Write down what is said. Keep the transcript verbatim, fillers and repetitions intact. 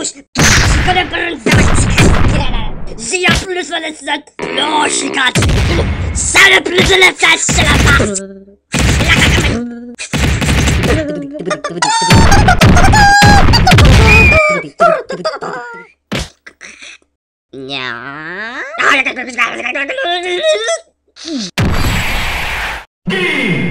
touche. Je connais pas une J'ai un plus de l'essence. Non, je suis gratuit. Ça le plus de l'essence, c'est la part. Yeah.